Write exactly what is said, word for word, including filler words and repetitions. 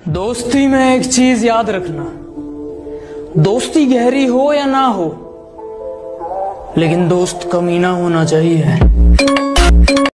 दोस्ती में एक चीज याद रखना, दोस्ती गहरी हो या ना हो, लेकिन दोस्त कमीना होना चाहिए।